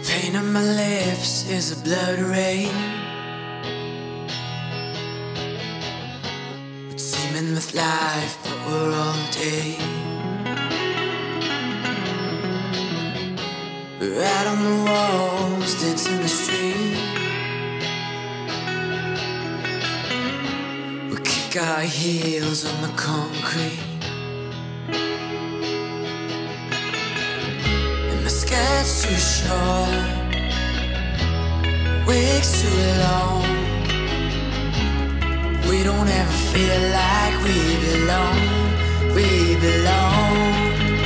Pain on my lips is a blood rain. We're teeming with life, but we're all day. We're out on the walls, dancing the street. We kick our heels on the concrete. And my skirt's too short, wig's too long. We don't ever feel like we belong. We belong.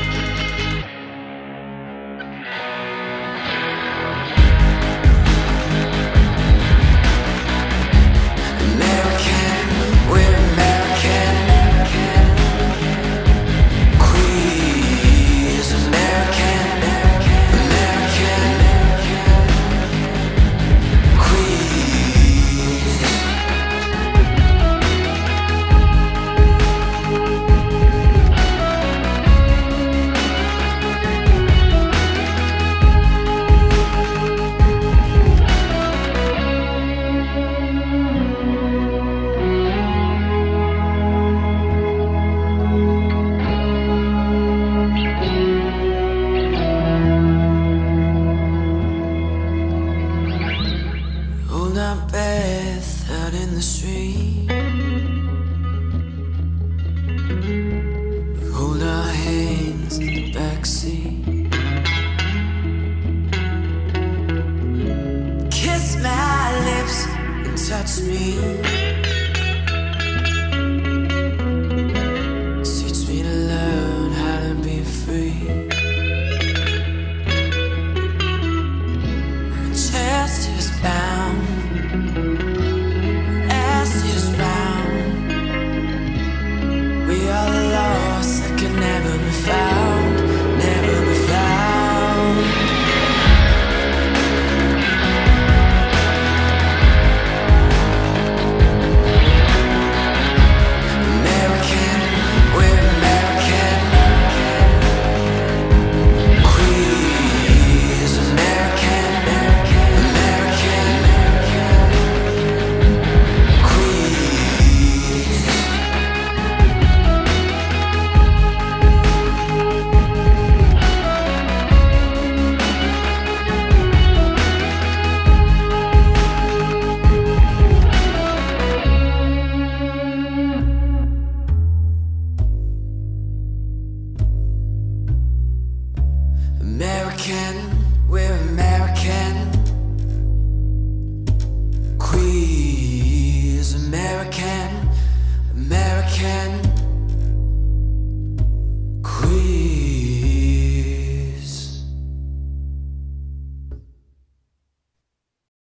Hold our breath out in the street. Hold our hands in the backseat. Kiss my lips and touch me. Teach me to learn how to be free. My chest is bound, lost that can never be found, never be found. American, we're American. Queers, American, American. Queers. American, we're American. Queers, American.